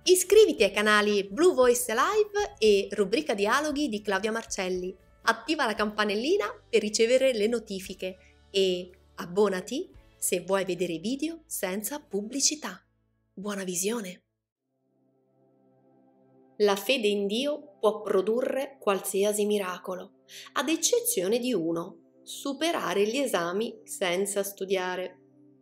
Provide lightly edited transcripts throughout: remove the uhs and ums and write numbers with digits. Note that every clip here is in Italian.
Iscriviti ai canali Blue Voice Live e Rubrica Dialoghi di Claudia Marcelli. Attiva la campanellina per ricevere le notifiche e abbonati se vuoi vedere video senza pubblicità. Buona visione! La fede in Dio può produrre qualsiasi miracolo, ad eccezione di uno: superare gli esami senza studiare.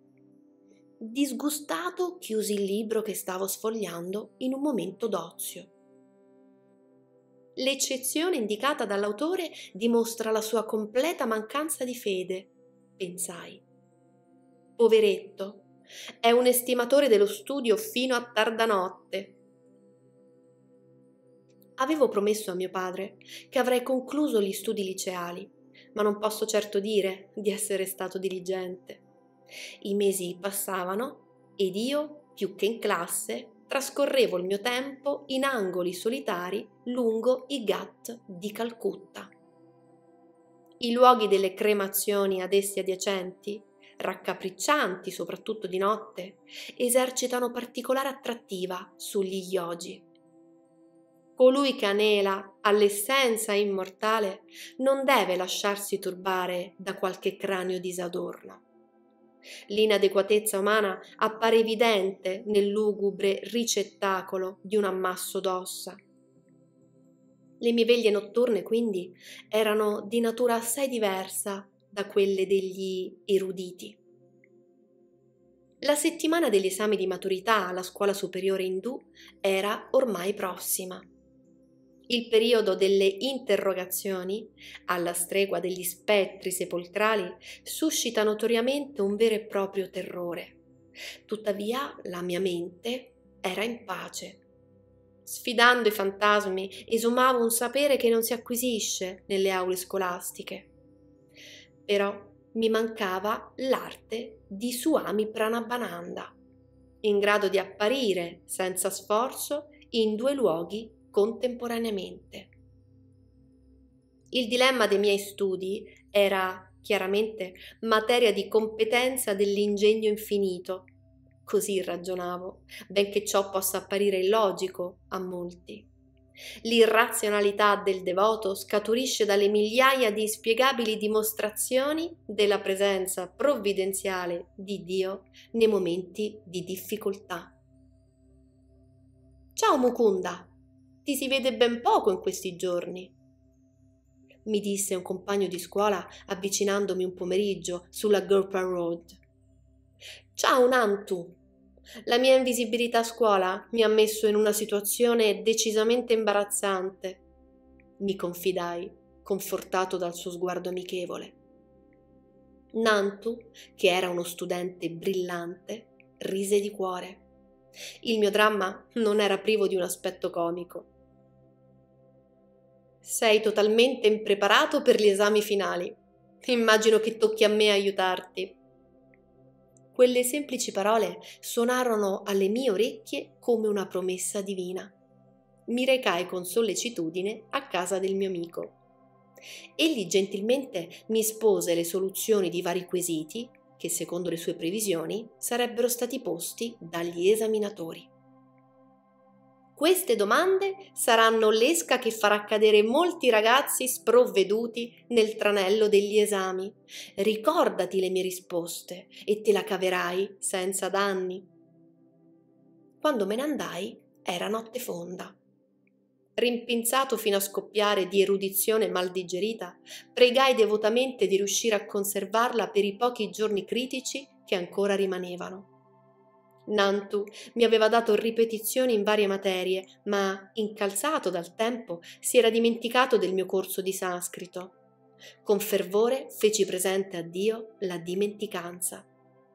Disgustato chiusi il libro che stavo sfogliando in un momento d'ozio. L'eccezione indicata dall'autore dimostra la sua completa mancanza di fede, pensai. Poveretto, è un estimatore dello studio fino a tarda notte. Avevo promesso a mio padre che avrei concluso gli studi liceali, ma non posso certo dire di essere stato diligente. I mesi passavano ed io, più che in classe, trascorrevo il mio tempo in angoli solitari lungo i Ghat di Calcutta. I luoghi delle cremazioni ad essi adiacenti, raccapriccianti soprattutto di notte, esercitano particolare attrattiva sugli yogi. Colui che anela all'essenza immortale non deve lasciarsi turbare da qualche cranio disadorno. L'inadeguatezza umana appare evidente nel lugubre ricettacolo di un ammasso d'ossa. Le mie veglie notturne, quindi, erano di natura assai diversa da quelle degli eruditi. La settimana degli esami di maturità alla scuola superiore indù era ormai prossima. Il periodo delle interrogazioni, alla stregua degli spettri sepolcrali, suscita notoriamente un vero e proprio terrore. Tuttavia la mia mente era in pace. Sfidando i fantasmi, esumavo un sapere che non si acquisisce nelle aule scolastiche. Però mi mancava l'arte di Swami Pranabhananda, in grado di apparire senza sforzo in due luoghi contemporaneamente. Il dilemma dei miei studi era chiaramente materia di competenza dell'ingegno infinito, così ragionavo, benché ciò possa apparire illogico a molti. L'irrazionalità del devoto scaturisce dalle migliaia di inspiegabili dimostrazioni della presenza provvidenziale di Dio nei momenti di difficoltà. Ciao Mukunda, ti si vede ben poco in questi giorni, mi disse un compagno di scuola avvicinandomi un pomeriggio sulla Gurpha Road. Ciao Nantu, la mia invisibilità a scuola mi ha messo in una situazione decisamente imbarazzante, mi confidai, confortato dal suo sguardo amichevole. Nantu, che era uno studente brillante, rise di cuore. Il mio dramma non era privo di un aspetto comico. Sei totalmente impreparato per gli esami finali. Immagino che tocchi a me aiutarti. Quelle semplici parole suonarono alle mie orecchie come una promessa divina. Mi recai con sollecitudine a casa del mio amico. Egli gentilmente mi espose le soluzioni di vari quesiti che, secondo le sue previsioni, sarebbero stati posti dagli esaminatori. Queste domande saranno l'esca che farà cadere molti ragazzi sprovveduti nel tranello degli esami. Ricordati le mie risposte e te la caverai senza danni. Quando me ne andai, era notte fonda. Rimpinzato fino a scoppiare di erudizione mal digerita, pregai devotamente di riuscire a conservarla per i pochi giorni critici che ancora rimanevano. Nantu mi aveva dato ripetizioni in varie materie, ma, incalzato dal tempo, si era dimenticato del mio corso di sanscrito. Con fervore feci presente a Dio la dimenticanza.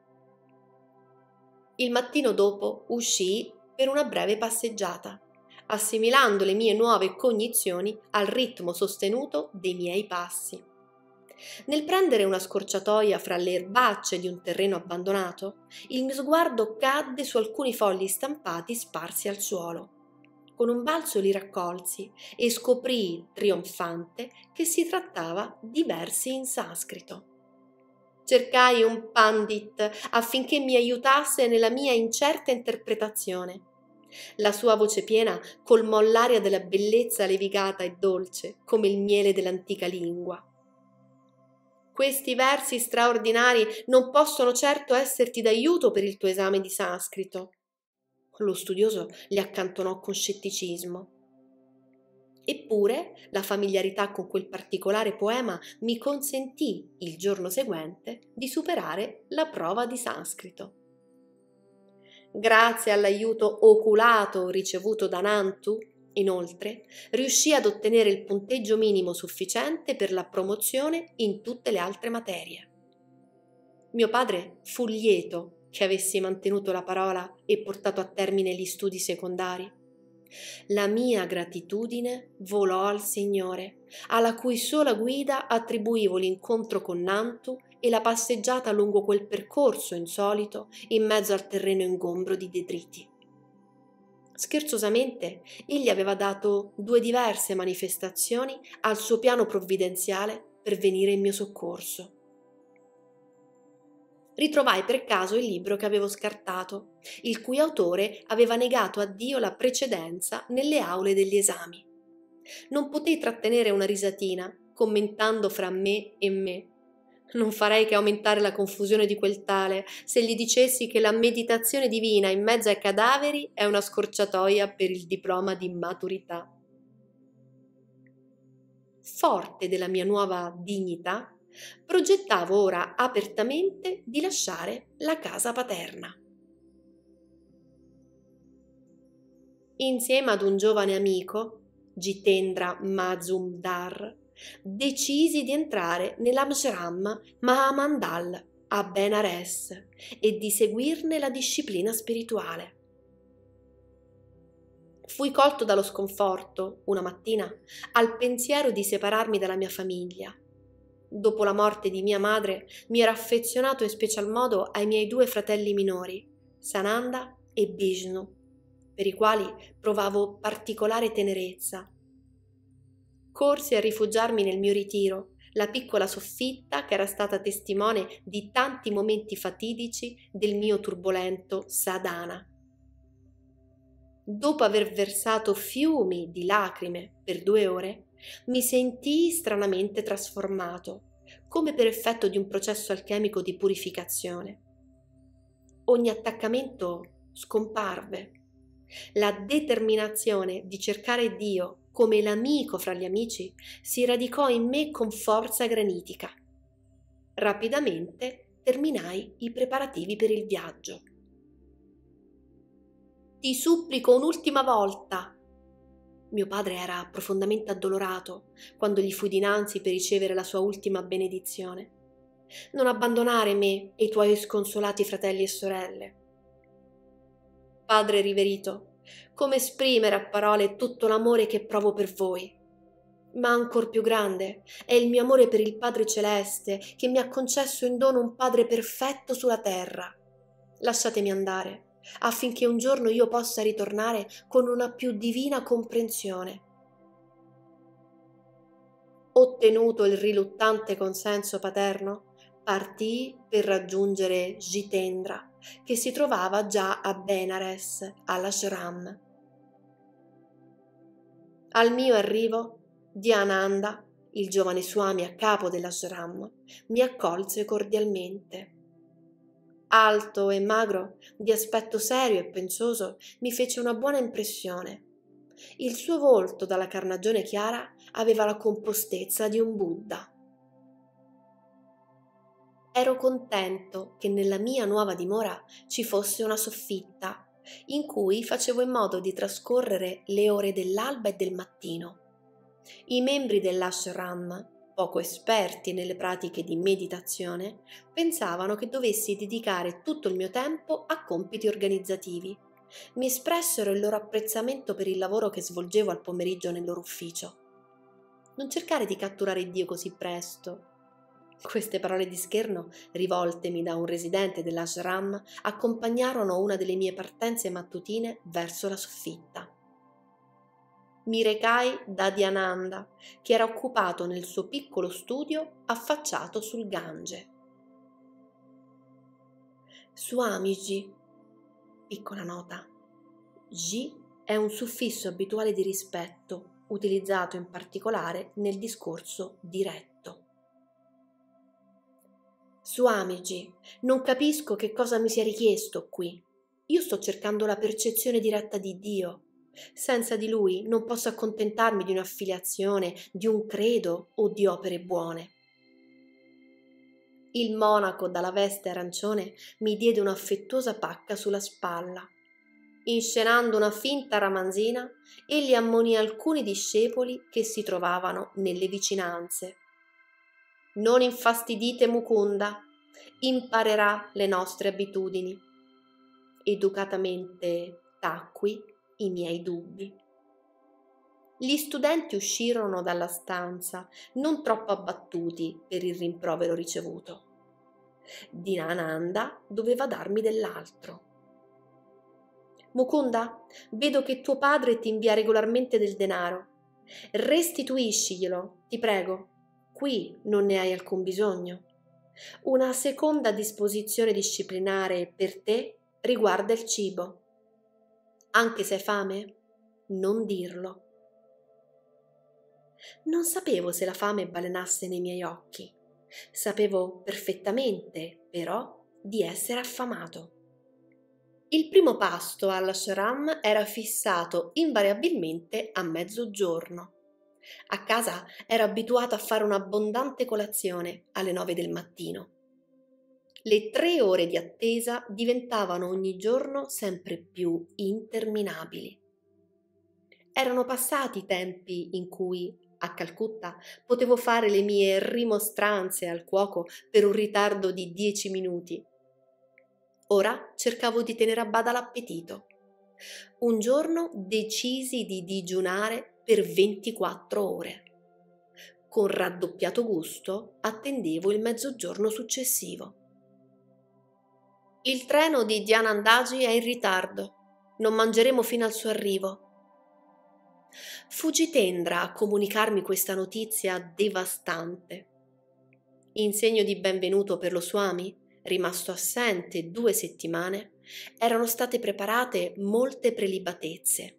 Il mattino dopo uscii per una breve passeggiata, assimilando le mie nuove cognizioni al ritmo sostenuto dei miei passi. Nel prendere una scorciatoia fra le erbacce di un terreno abbandonato, il mio sguardo cadde su alcuni fogli stampati sparsi al suolo. Con un balzo li raccolsi e scoprii, trionfante, che si trattava di versi in sanscrito. Cercai un pandit affinché mi aiutasse nella mia incerta interpretazione. La sua voce piena colmò l'aria della bellezza levigata e dolce come il miele dell'antica lingua. Questi versi straordinari non possono certo esserti d'aiuto per il tuo esame di sanscrito. Lo studioso li accantonò con scetticismo. Eppure la familiarità con quel particolare poema mi consentì, il giorno seguente, di superare la prova di sanscrito. Grazie all'aiuto oculato ricevuto da Nantu, inoltre, riuscì ad ottenere il punteggio minimo sufficiente per la promozione in tutte le altre materie. Mio padre fu lieto che avessi mantenuto la parola e portato a termine gli studi secondari. La mia gratitudine volò al Signore, alla cui sola guida attribuivo l'incontro con Nantu e la passeggiata lungo quel percorso insolito in mezzo al terreno ingombro di detriti. Scherzosamente, egli aveva dato 2 diverse manifestazioni al suo piano provvidenziale per venire in mio soccorso. Ritrovai per caso il libro che avevo scartato, il cui autore aveva negato a Dio la precedenza nelle aule degli esami. Non potei trattenere una risatina, commentando fra me e me. Non farei che aumentare la confusione di quel tale se gli dicessi che la meditazione divina in mezzo ai cadaveri è una scorciatoia per il diploma di maturità. Forte della mia nuova dignità, progettavo ora apertamente di lasciare la casa paterna. Insieme ad un giovane amico, Jitendra Mazumdar, decisi di entrare nell'Amshram Mahamandal a Benares e di seguirne la disciplina spirituale. Fui colto dallo sconforto, una mattina, al pensiero di separarmi dalla mia famiglia. Dopo la morte di mia madre, mi ero affezionato in special modo ai miei 2 fratelli minori, Sananda e Bishnu, per i quali provavo particolare tenerezza. Corsi a rifugiarmi nel mio ritiro, la piccola soffitta che era stata testimone di tanti momenti fatidici del mio turbolento sadhana. Dopo aver versato fiumi di lacrime per 2 ore, mi sentii stranamente trasformato, come per effetto di un processo alchemico di purificazione. Ogni attaccamento scomparve. La determinazione di cercare Dio come l'amico fra gli amici si radicò in me con forza granitica. Rapidamente terminai i preparativi per il viaggio. Ti supplico un'ultima volta. Mio padre era profondamente addolorato quando gli fui dinanzi per ricevere la sua ultima benedizione. Non abbandonare me e i tuoi sconsolati fratelli e sorelle. Padre riverito, come esprimere a parole tutto l'amore che provo per voi? Ma ancor più grande è il mio amore per il Padre Celeste che mi ha concesso in dono un Padre perfetto sulla terra. Lasciatemi andare, affinché un giorno io possa ritornare con una più divina comprensione. Ottenuto il riluttante consenso paterno, partii per raggiungere Jitendra, che si trovava già a Benares, all'ashram. Al mio arrivo, Dhyananda, il giovane Swami a capo dell'ashram, mi accolse cordialmente. Alto e magro, di aspetto serio e pensoso, mi fece una buona impressione. Il suo volto, dalla carnagione chiara, aveva la compostezza di un Buddha. Ero contento che nella mia nuova dimora ci fosse una soffitta, in cui facevo in modo di trascorrere le ore dell'alba e del mattino. I membri dell'ashram, poco esperti nelle pratiche di meditazione, pensavano che dovessi dedicare tutto il mio tempo a compiti organizzativi. Mi espressero il loro apprezzamento per il lavoro che svolgevo al pomeriggio nel loro ufficio. Non cercare di catturare Dio così presto. Queste parole di scherno, rivoltemi da un residente dell'ashram, accompagnarono una delle mie partenze mattutine verso la soffitta. Mi recai da Dhyananda, che era occupato nel suo piccolo studio affacciato sul Gange. Swamiji, piccola nota, Ji è un suffisso abituale di rispetto, utilizzato in particolare nel discorso diretto. Swamiji, non capisco che cosa mi sia richiesto qui. Io sto cercando la percezione diretta di Dio. Senza di Lui non posso accontentarmi di un'affiliazione, di un credo o di opere buone. Il monaco dalla veste arancione mi diede un'affettuosa pacca sulla spalla. Inscenando una finta ramanzina, egli ammonì alcuni discepoli che si trovavano nelle vicinanze. Non infastidite Mukunda, imparerà le nostre abitudini. Educatamente tacqui i miei dubbi. Gli studenti uscirono dalla stanza, non troppo abbattuti per il rimprovero ricevuto. Dhinananda doveva darmi dell'altro. Mukunda, vedo che tuo padre ti invia regolarmente del denaro. Restituisciglielo, ti prego. Qui non ne hai alcun bisogno. Una seconda disposizione disciplinare per te riguarda il cibo. Anche se hai fame, non dirlo. Non sapevo se la fame balenasse nei miei occhi. Sapevo perfettamente, però, di essere affamato. Il primo pasto all'ashram era fissato invariabilmente a mezzogiorno. A casa ero abituata a fare un'abbondante colazione alle 9 del mattino. Le 3 ore di attesa diventavano ogni giorno sempre più interminabili. Erano passati i tempi in cui, a Calcutta, potevo fare le mie rimostranze al cuoco per un ritardo di 10 minuti. Ora cercavo di tenere a bada l'appetito. Un giorno decisi di digiunare per 24 ore. Con raddoppiato gusto attendevo il mezzogiorno successivo. Il treno di Dhyanandaji è in ritardo. Non mangeremo fino al suo arrivo. Fu Jitendra a comunicarmi questa notizia devastante. In segno di benvenuto per lo Swami, rimasto assente 2 settimane, erano state preparate molte prelibatezze.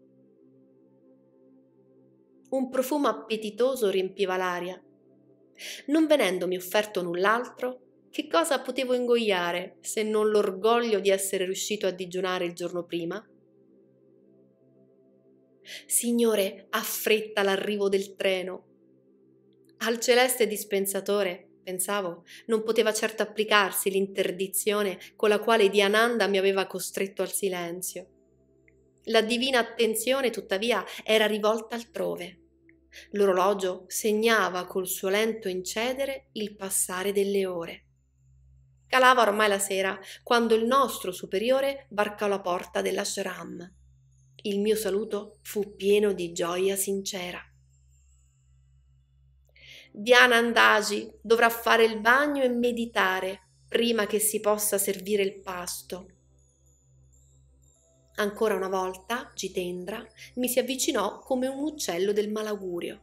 Un profumo appetitoso riempiva l'aria. Non venendomi offerto null'altro, che cosa potevo ingoiare se non l'orgoglio di essere riuscito a digiunare il giorno prima? Signore, affretta l'arrivo del treno. Al celeste dispensatore, pensavo, non poteva certo applicarsi l'interdizione con la quale Dhyānanda mi aveva costretto al silenzio. La divina attenzione, tuttavia, era rivolta altrove. L'orologio segnava col suo lento incedere il passare delle ore. Calava ormai la sera quando il nostro superiore varcò la porta dell'ashram. Il mio saluto fu pieno di gioia sincera. Dhyanandaji dovrà fare il bagno e meditare prima che si possa servire il pasto. Ancora una volta Jitendra mi si avvicinò come un uccello del malaugurio.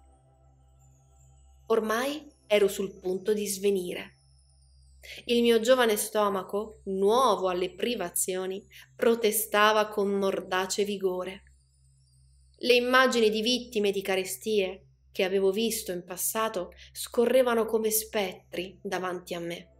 Ormai ero sul punto di svenire. Il mio giovane stomaco, nuovo alle privazioni, protestava con mordace vigore. Le immagini di vittime di carestie che avevo visto in passato scorrevano come spettri davanti a me.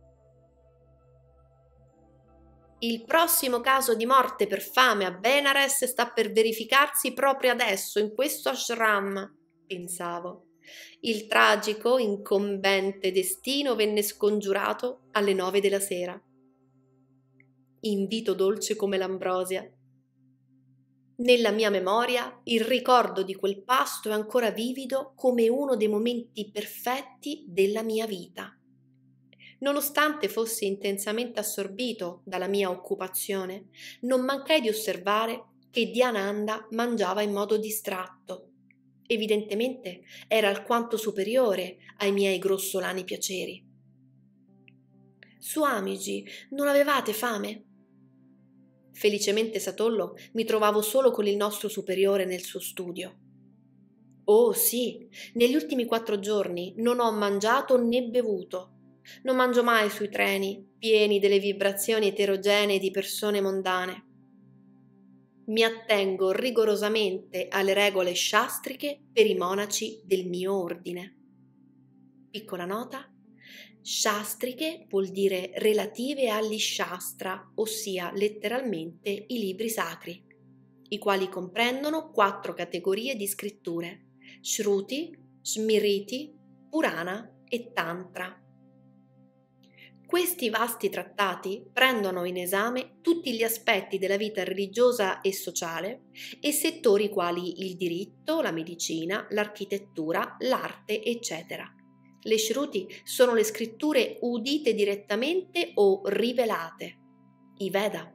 Il prossimo caso di morte per fame a Benares sta per verificarsi proprio adesso, in questo ashram, pensavo. Il tragico, incombente destino venne scongiurato alle 9 della sera. Invito dolce come l'ambrosia. Nella mia memoria il ricordo di quel pasto è ancora vivido come uno dei momenti perfetti della mia vita. Nonostante fossi intensamente assorbito dalla mia occupazione, non mancai di osservare che Dhyānanda mangiava in modo distratto. Evidentemente era alquanto superiore ai miei grossolani piaceri. Swamiji, non avevate fame? Felicemente Satollo mi trovavo solo con il nostro superiore nel suo studio. Oh sì, negli ultimi 4 giorni non ho mangiato né bevuto. Non mangio mai sui treni, pieni delle vibrazioni eterogenee di persone mondane. mi attengo rigorosamente alle regole shastriche per i monaci del mio ordine. Piccola nota: shastriche vuol dire relative agli shastra, ossia letteralmente i libri sacri, i quali comprendono 4 categorie di scritture: Shruti, Smriti, Purana e Tantra. Questi vasti trattati prendono in esame tutti gli aspetti della vita religiosa e sociale e settori quali il diritto, la medicina, l'architettura, l'arte, eccetera. Le Shruti sono le scritture udite direttamente o rivelate, i Veda.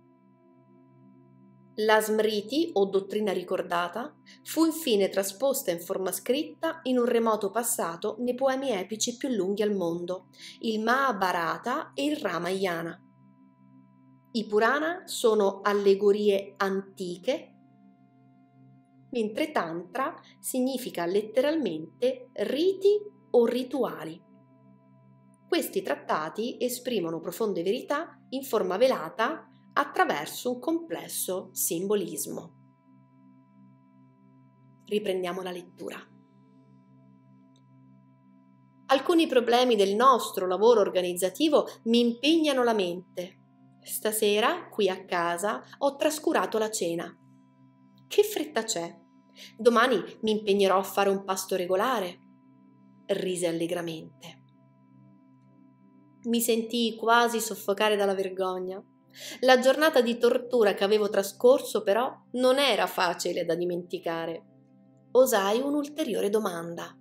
La Smriti, o dottrina ricordata, fu infine trasposta in forma scritta in un remoto passato nei poemi epici più lunghi al mondo, il Mahabharata e il Ramayana. I Purana sono allegorie antiche, mentre Tantra significa letteralmente riti o rituali. Questi trattati esprimono profonde verità in forma velata attraverso un complesso simbolismo. Riprendiamo la lettura. Alcuni problemi del nostro lavoro organizzativo mi impegnano la mente. Stasera, qui a casa, ho trascurato la cena. Che fretta c'è? Domani mi impegnerò a fare un pasto regolare. Rise allegramente. Mi sentii quasi soffocare dalla vergogna. La giornata di tortura che avevo trascorso, però, non era facile da dimenticare. Osai un'ulteriore domanda.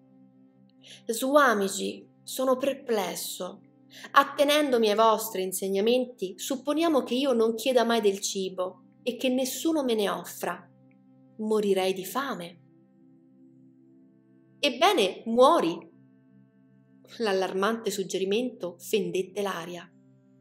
Swamiji, sono perplesso. Attenendomi ai vostri insegnamenti, supponiamo che io non chieda mai del cibo e che nessuno me ne offra. Morirei di fame. Ebbene, muori. L'allarmante suggerimento fendette l'aria.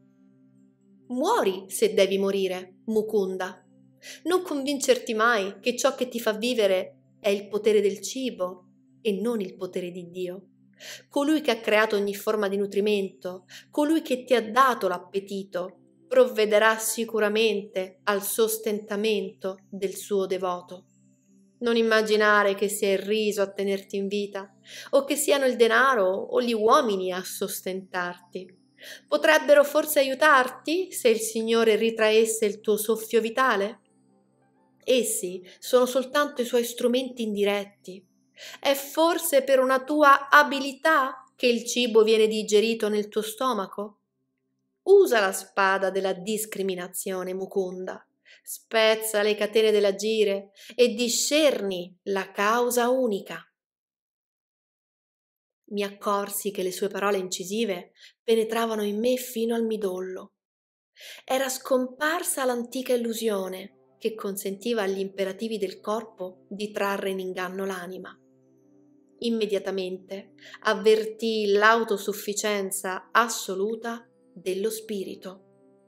Muori se devi morire, Mukunda. Non convincerti mai che ciò che ti fa vivere è il potere del cibo e non il potere di Dio. Colui che ha creato ogni forma di nutrimento, colui che ti ha dato l'appetito, provvederà sicuramente al sostentamento del suo devoto. Non immaginare che sia il riso a tenerti in vita, o che siano il denaro o gli uomini a sostentarti. Potrebbero forse aiutarti se il Signore ritraesse il tuo soffio vitale? Essi sono soltanto i suoi strumenti indiretti. È forse per una tua abilità che il cibo viene digerito nel tuo stomaco? Usa la spada della discriminazione, Mukunda. Spezza le catene dell'agire e discerni la causa unica. Mi accorsi che le sue parole incisive penetravano in me fino al midollo. Era scomparsa l'antica illusione che consentiva agli imperativi del corpo di trarre in inganno l'anima. Immediatamente avvertii l'autosufficienza assoluta dello spirito.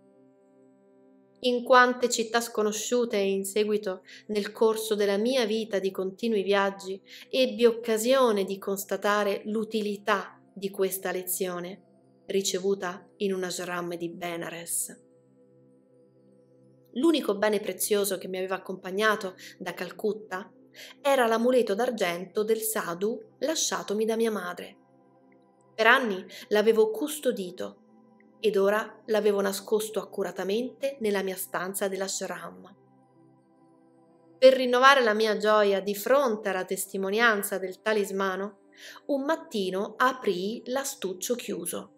In quante città sconosciute e in seguito, nel corso della mia vita di continui viaggi, ebbi occasione di constatare l'utilità di questa lezione, ricevuta in un ashram di Benares. L'unico bene prezioso che mi aveva accompagnato da Calcutta era l'amuleto d'argento del sadhu lasciatomi da mia madre. Per anni l'avevo custodito ed ora l'avevo nascosto accuratamente nella mia stanza dell'ashram. Per rinnovare la mia gioia di fronte alla testimonianza del talismano, un mattino aprii l'astuccio chiuso.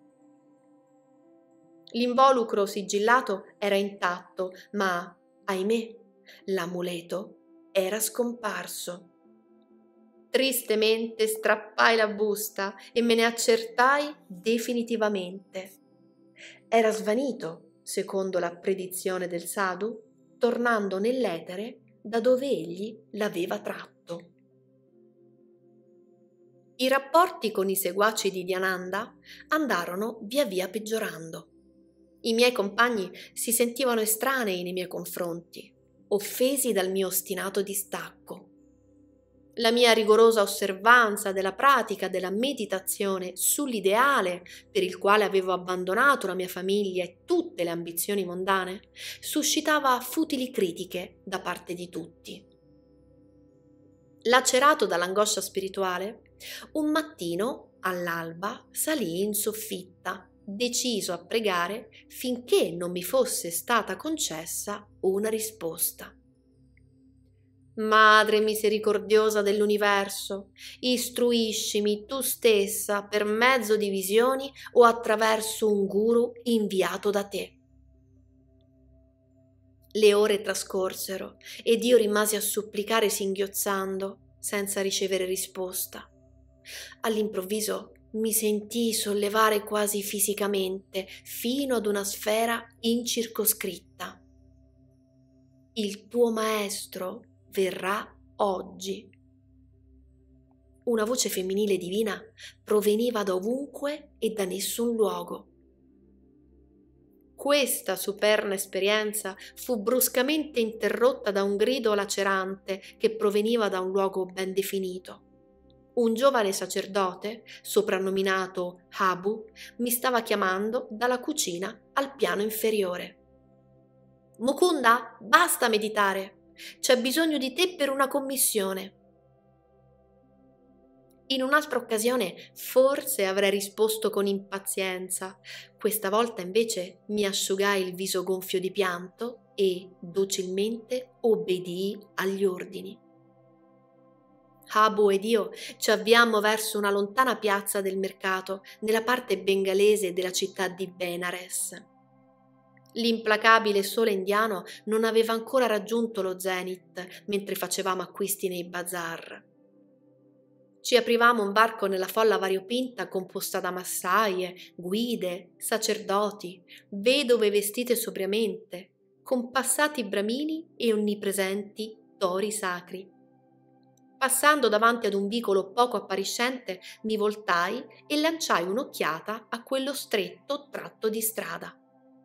L'involucro sigillato era intatto, ma, ahimè, l'amuleto era scomparso. Tristemente strappai la busta e me ne accertai definitivamente. Era svanito, secondo la predizione del sadhu, tornando nell'etere da dove egli l'aveva tratto. I rapporti con i seguaci di Dhyananda andarono via via peggiorando. I miei compagni si sentivano estranei nei miei confronti, offesi dal mio ostinato distacco. La mia rigorosa osservanza della pratica della meditazione sull'ideale per il quale avevo abbandonato la mia famiglia e tutte le ambizioni mondane suscitava futili critiche da parte di tutti. Lacerato dall'angoscia spirituale, un mattino, all'alba, salii in soffitta, deciso a pregare finché non mi fosse stata concessa una risposta. Madre misericordiosa dell'universo, istruiscimi tu stessa per mezzo di visioni o attraverso un guru inviato da te. Le ore trascorsero ed io rimasi a supplicare singhiozzando, senza ricevere risposta. All'improvviso mi sentii sollevare quasi fisicamente fino ad una sfera incircoscritta. Il tuo maestro verrà oggi. Una voce femminile divina proveniva da ovunque e da nessun luogo. Questa superna esperienza fu bruscamente interrotta da un grido lacerante che proveniva da un luogo ben definito. Un giovane sacerdote, soprannominato Habu, mi stava chiamando dalla cucina al piano inferiore. Mukunda, basta meditare! C'è bisogno di te per una commissione. In un'altra occasione forse avrei risposto con impazienza, questa volta invece mi asciugai il viso gonfio di pianto e docilmente obbedii agli ordini. Habu ed io ci avviammo verso una lontana piazza del mercato nella parte bengalese della città di Benares. L'implacabile sole indiano non aveva ancora raggiunto lo zenith mentre facevamo acquisti nei bazar. Ci aprivamo un varco nella folla variopinta composta da massaie, guide, sacerdoti, vedove vestite sobriamente, compassati bramini e onnipresenti tori sacri. Passando davanti ad un vicolo poco appariscente, mi voltai e lanciai un'occhiata a quello stretto tratto di strada.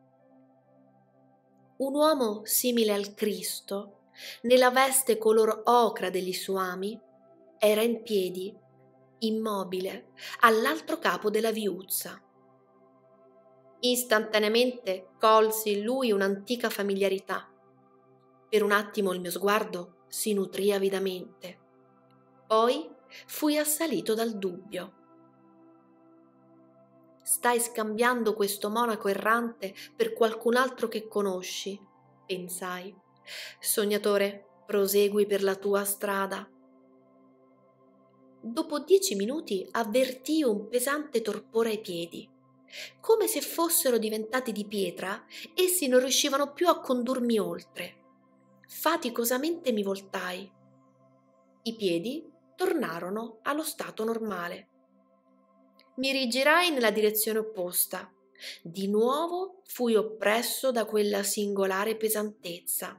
Un uomo simile al Cristo, nella veste color ocra degli suami, era in piedi, immobile, all'altro capo della viuzza. Istantaneamente colsi in lui un'antica familiarità. Per un attimo il mio sguardo si nutrì avidamente. Poi fui assalito dal dubbio. Stai scambiando questo monaco errante per qualcun altro che conosci, pensai. Sognatore, prosegui per la tua strada. Dopo 10 minuti avvertii un pesante torpore ai piedi. Come se fossero diventati di pietra, essi non riuscivano più a condurmi oltre. Faticosamente mi voltai. I piedi tornarono allo stato normale. Mi rigirai nella direzione opposta. Di nuovo fui oppresso da quella singolare pesantezza.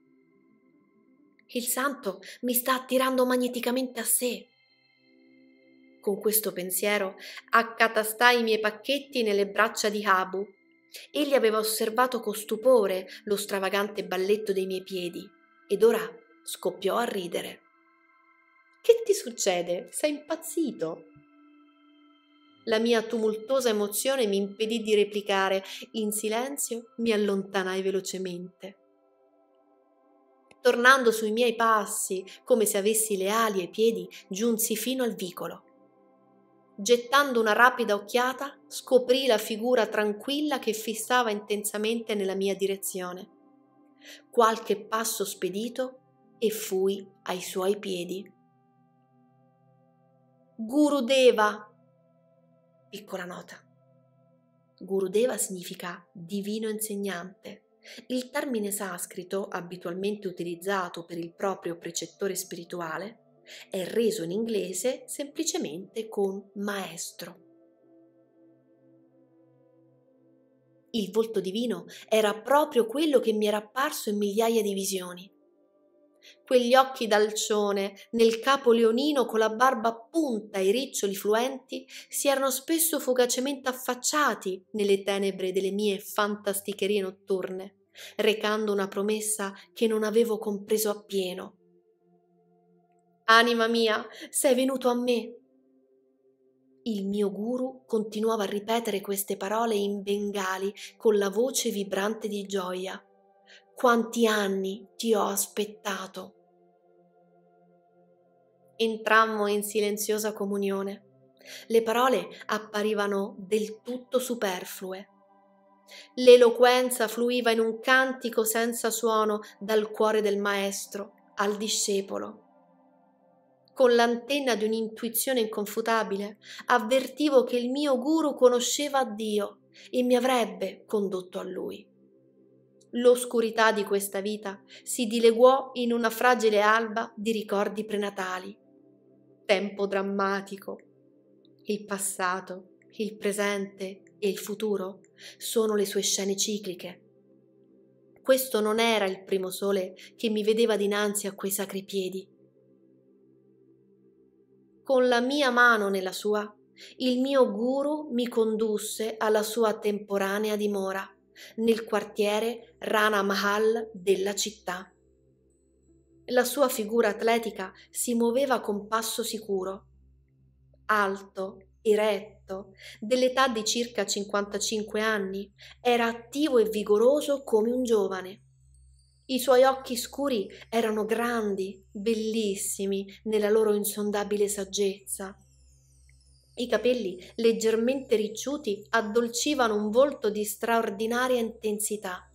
Il santo mi sta attirando magneticamente a sé. Con questo pensiero accatastai i miei pacchetti nelle braccia di Habu. Egli aveva osservato con stupore lo stravagante balletto dei miei piedi ed ora scoppiò a ridere. Che ti succede? Sei impazzito? La mia tumultuosa emozione mi impedì di replicare. In silenzio mi allontanai velocemente. Tornando sui miei passi, come se avessi le ali ai piedi, giunsi fino al vicolo. Gettando una rapida occhiata, scoprì la figura tranquilla che fissava intensamente nella mia direzione. Qualche passo spedito e fui ai suoi piedi. Gurudeva! Piccola nota. Gurudeva significa divino insegnante. Il termine sanscrito, abitualmente utilizzato per il proprio precettore spirituale, è reso in inglese semplicemente con maestro. Il volto divino era proprio quello che mi era apparso in migliaia di visioni. Quegli occhi d'alcione, nel capo leonino con la barba a punta e i riccioli fluenti, si erano spesso fugacemente affacciati nelle tenebre delle mie fantasticherie notturne, recando una promessa che non avevo compreso appieno. Anima mia, sei venuto a me. Il mio guru continuava a ripetere queste parole in bengali con la voce vibrante di gioia. Quanti anni ti ho aspettato. Entrammo in silenziosa comunione. Le parole apparivano del tutto superflue. L'eloquenza fluiva in un cantico senza suono dal cuore del maestro al discepolo. Con l'antenna di un'intuizione inconfutabile, avvertivo che il mio guru conosceva Dio e mi avrebbe condotto a Lui. L'oscurità di questa vita si dileguò in una fragile alba di ricordi prenatali. Tempo drammatico. Il passato, il presente e il futuro sono le sue scene cicliche. Questo non era il primo sole che mi vedeva dinanzi a quei sacri piedi. Con la mia mano nella sua, il mio guru mi condusse alla sua temporanea dimora, nel quartiere Rana Mahal della città. La sua figura atletica si muoveva con passo sicuro. Alto, eretto, dell'età di circa 55 anni, era attivo e vigoroso come un giovane. I suoi occhi scuri erano grandi, bellissimi nella loro insondabile saggezza. I capelli leggermente ricciuti addolcivano un volto di straordinaria intensità.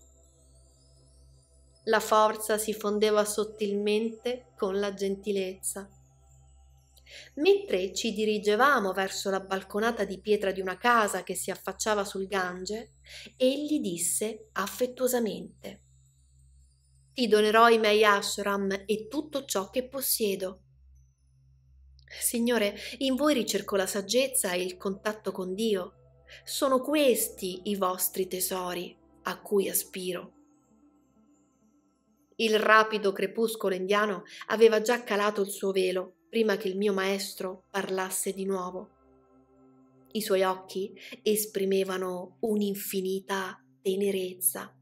La forza si fondeva sottilmente con la gentilezza. Mentre ci dirigevamo verso la balconata di pietra di una casa che si affacciava sul Gange, egli disse affettuosamente: «Ti donerò i miei ashram e tutto ciò che possiedo. Signore, in voi ricerco la saggezza e il contatto con Dio. Sono questi i vostri tesori a cui aspiro». Il rapido crepuscolo indiano aveva già calato il suo velo prima che il mio maestro parlasse di nuovo. I suoi occhi esprimevano un'infinita tenerezza.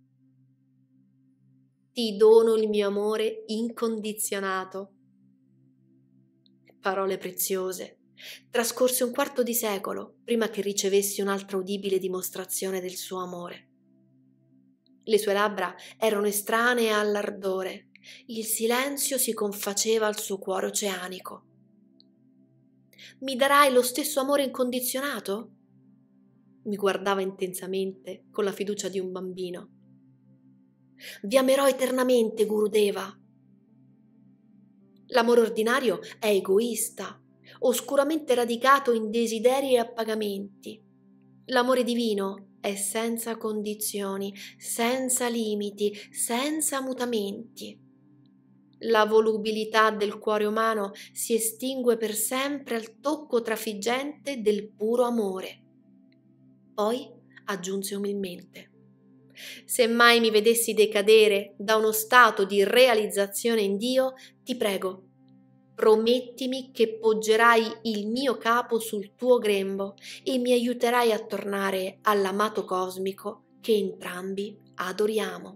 «Ti dono il mio amore incondizionato». Parole preziose. Trascorse un quarto di secolo prima che ricevessi un'altra udibile dimostrazione del suo amore. Le sue labbra erano estranee all'ardore. Il silenzio si confaceva al suo cuore oceanico. «Mi darai lo stesso amore incondizionato?» Mi guardava intensamente con la fiducia di un bambino. «Vi amerò eternamente, Gurudeva». L'amore ordinario è egoista, oscuramente radicato in desideri e appagamenti. L'amore divino è senza condizioni, senza limiti, senza mutamenti. La volubilità del cuore umano si estingue per sempre al tocco trafiggente del puro amore. Poi aggiunse umilmente: «Se mai mi vedessi decadere da uno stato di realizzazione in Dio, ti prego, promettimi che poggerai il mio capo sul tuo grembo e mi aiuterai a tornare all'amato cosmico che entrambi adoriamo».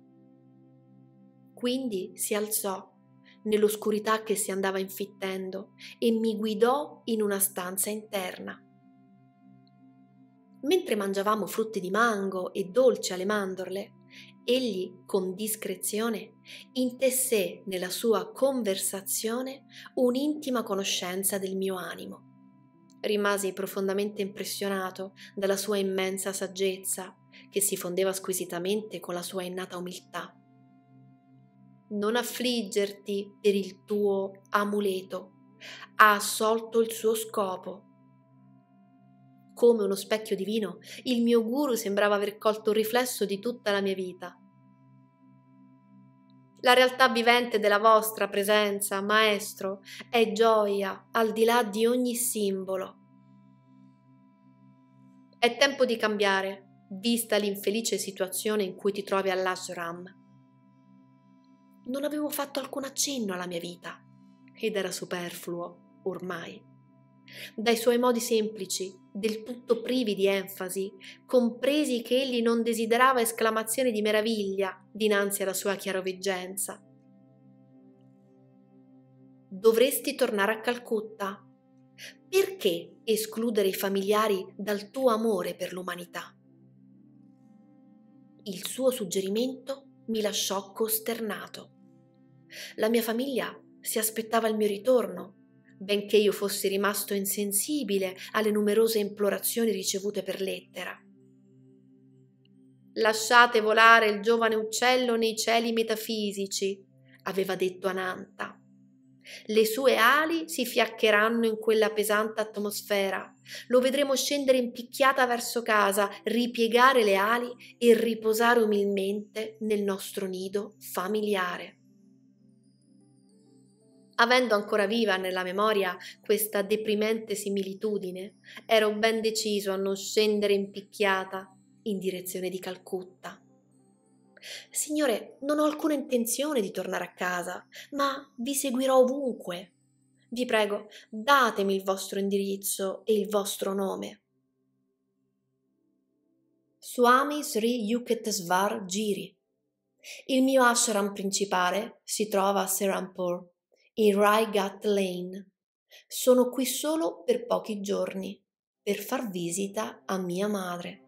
Quindi si alzò nell'oscurità che si andava infittendo e mi guidò in una stanza interna. Mentre mangiavamo frutti di mango e dolci alle mandorle, egli, con discrezione, intessé nella sua conversazione un'intima conoscenza del mio animo. Rimasi profondamente impressionato dalla sua immensa saggezza, che si fondeva squisitamente con la sua innata umiltà. «Non affliggerti per il tuo amuleto, ha assolto il suo scopo». Come uno specchio divino, il mio guru sembrava aver colto un riflesso di tutta la mia vita. «La realtà vivente della vostra presenza, maestro, è gioia al di là di ogni simbolo. È tempo di cambiare, vista l'infelice situazione in cui ti trovi all'ashram». Non avevo fatto alcun accenno alla mia vita, ed era superfluo ormai. Dai suoi modi semplici, del tutto privi di enfasi, compresi che egli non desiderava esclamazioni di meraviglia dinanzi alla sua chiaroveggenza. dovresti tornare a Calcutta. Perché escludere i familiari dal tuo amore per l'umanità? Il suo suggerimento mi lasciò costernato. La mia famiglia si aspettava il mio ritorno, benché io fossi rimasto insensibile alle numerose implorazioni ricevute per lettera. Lasciate volare il giovane uccello nei cieli metafisici, aveva detto Ananta. Le sue ali si fiaccheranno in quella pesante atmosfera. Lo vedremo scendere in picchiata verso casa, ripiegare le ali e riposare umilmente nel nostro nido familiare. Avendo ancora viva nella memoria questa deprimente similitudine, ero ben deciso a non scendere in picchiata in direzione di Calcutta. Signore, non ho alcuna intenzione di tornare a casa, ma vi seguirò ovunque. Vi prego, datemi il vostro indirizzo e il vostro nome. Swami Sri Yukteswar Giri. Il mio ashram principale si trova a Serampore, in Raigat Lane. Sono qui solo per pochi giorni, per far visita a mia madre.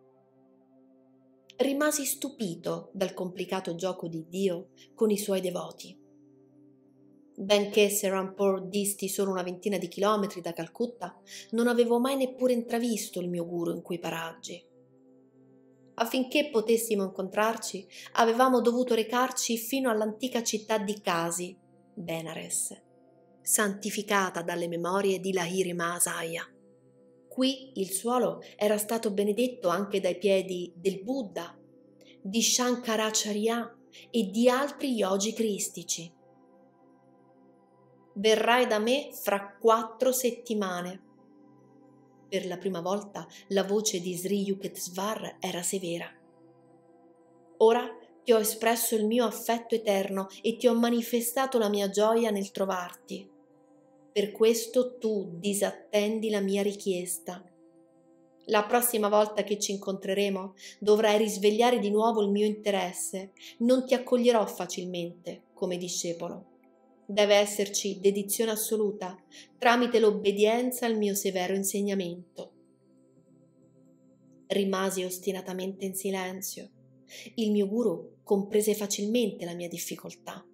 Rimasi stupito dal complicato gioco di Dio con i suoi devoti. Benché Serampore disti solo una ventina di chilometri da Calcutta, non avevo mai neppure intravisto il mio guru in quei paraggi. Affinché potessimo incontrarci, avevamo dovuto recarci fino all'antica città di Kasi, Benares, santificata dalle memorie di Lahiri Mahasaya. Qui il suolo era stato benedetto anche dai piedi del Buddha, di Shankaracharya e di altri yogi cristici. Verrai da me fra 4 settimane. Per la prima volta la voce di Sri Yukteswar era severa. Ora ti ho espresso il mio affetto eterno e ti ho manifestato la mia gioia nel trovarti. Per questo tu disattendi la mia richiesta. La prossima volta che ci incontreremo dovrai risvegliare di nuovo il mio interesse. Non ti accoglierò facilmente come discepolo. Deve esserci dedizione assoluta tramite l'obbedienza al mio severo insegnamento. Rimasi ostinatamente in silenzio. Il mio guru comprese facilmente la mia difficoltà.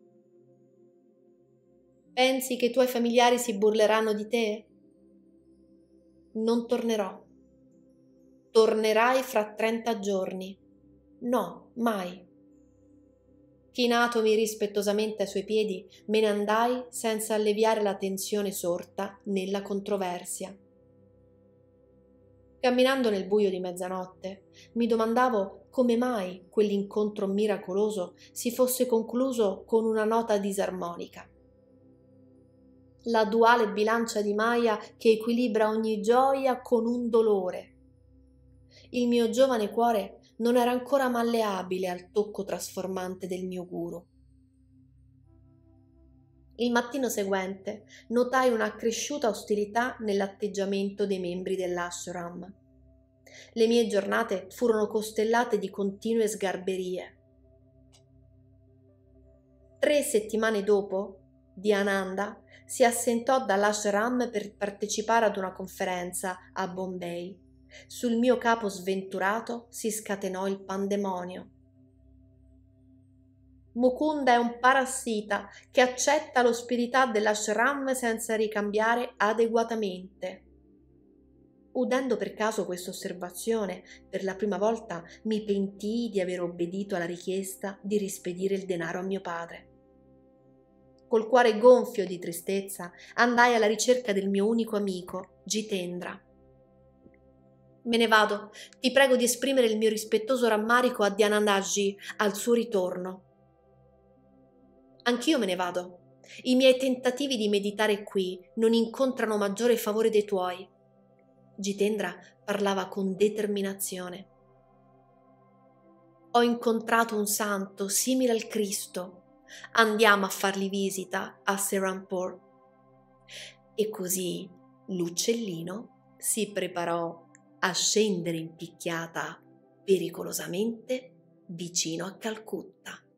Pensi che i tuoi familiari si burleranno di te? Non tornerò. Tornerai fra 30 giorni. No, mai. Chinatomi rispettosamente ai suoi piedi, me ne andai senza alleviare la tensione sorta nella controversia. Camminando nel buio di mezzanotte, mi domandavo come mai quell'incontro miracoloso si fosse concluso con una nota disarmonica. La duale bilancia di Maya che equilibra ogni gioia con un dolore. Il mio giovane cuore non era ancora malleabile al tocco trasformante del mio guru. Il mattino seguente notai una accresciuta ostilità nell'atteggiamento dei membri dell'ashram. Le mie giornate furono costellate di continue sgarberie. 3 settimane dopo, Dhyananda si assentò dall'ashram per partecipare ad una conferenza a Bombay. Sul mio capo sventurato si scatenò il pandemonio. Mukunda è un parassita che accetta l'ospitalità dell'ashram senza ricambiare adeguatamente. Udendo per caso questa osservazione, per la prima volta mi pentii di aver obbedito alla richiesta di rispedire il denaro a mio padre. Col cuore gonfio di tristezza andai alla ricerca del mio unico amico, Jitendra. Me ne vado, ti prego di esprimere il mio rispettoso rammarico a Dhyanandaji al suo ritorno. Anch'io me ne vado. I miei tentativi di meditare qui non incontrano maggiore favore dei tuoi. Jitendra parlava con determinazione. Ho incontrato un santo simile al Cristo. Andiamo a fargli visita a Serampore. E così l'uccellino si preparò a scendere in picchiata pericolosamente vicino a Calcutta.